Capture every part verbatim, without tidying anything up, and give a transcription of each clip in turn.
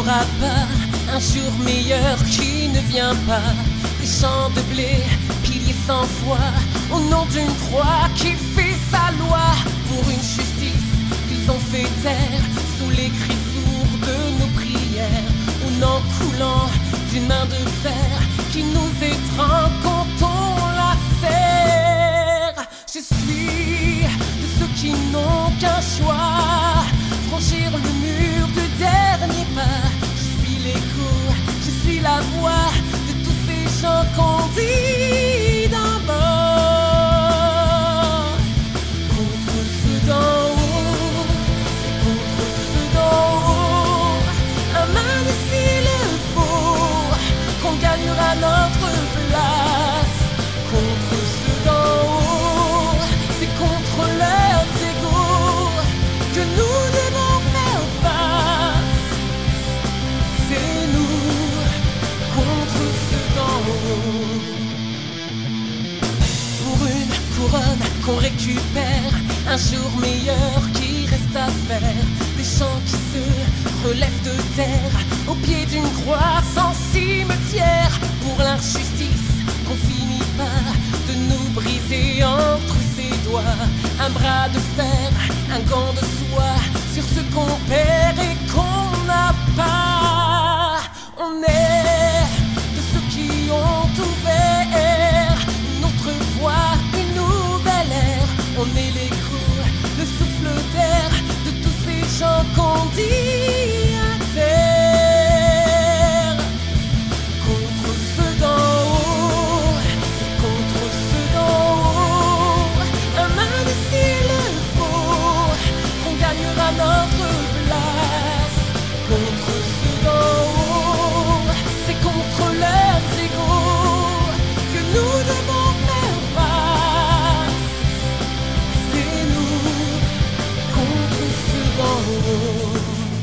n'aura pas un jour meilleur qui ne vient pas. Des champs de blé, piliers sans foi, au nom d'une croix qui fait sa loi. Pour une justice qu'ils ont fait taire, sous les cris sourds de nos prières. Au nom coulant d'une main de fer qui nous étreint quand on la serre. Je suis de ceux qui n'ont qu'un choix, franchir le mur du dernier pas. Je suis l'écho, je suis la voix de tous ces gens qu'on dit d'un bord. Contre ceux d'en haut, contre ceux d'en haut, un mal s'il le faut, qu'on gagnera notre place. Contre ceux d'en haut, c'est contre leurs égaux que nous devons faire face. C'est nous contre ceux d'en haut. Pour une couronne qu'on récupère, un jour meilleur qui reste à faire. Des chants qui se relèvent de terre, au pied d'une croix sans cimetière. Pour l'injustice qu'on finit par de nous briser entre ses doigts. Un bras de fer, un gant de soie, sur ce qu'on perd et qu'on n'a pas. On est de ceux qui ont ouvert une autre voie, une nouvelle ère. On est l'écho, le souffle d'air de tous ces gens qu'on dit à terre. Contre ceux d'en haut, contre ceux d'en haut, un mal s'il le faut, qu'on gagnera notre place. Contre ceux d'en haut, c'est contre leurs égaux que nous devons faire face. C'est nous contre ceux d'en haut.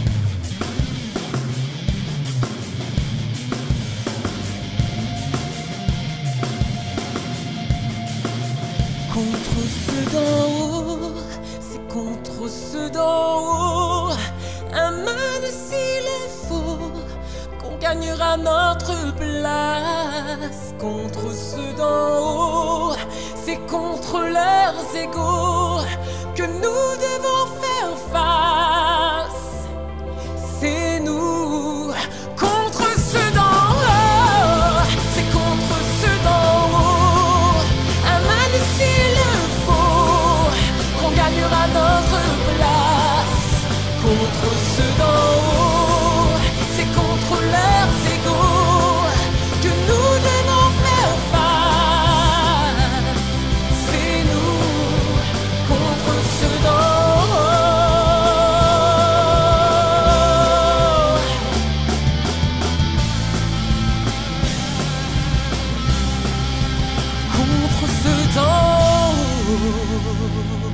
Contre ceux d'en haut, c'est contre ceux d'en haut, un mal s'il le faut, qu'on gagnera notre place. Contre ceux d'en haut, c'est contre leurs égaux que nous devons faire face. C'est nous contre ceux d'en haut, c'est contre ceux d'en haut, un mal s'il le faut, qu'on gagnera notre place. Contre ceux d'en haut, c'est contre leurs égaux que nous devons faire face. C'est nous contre ceux d'en haut. Contre ceux d'en haut.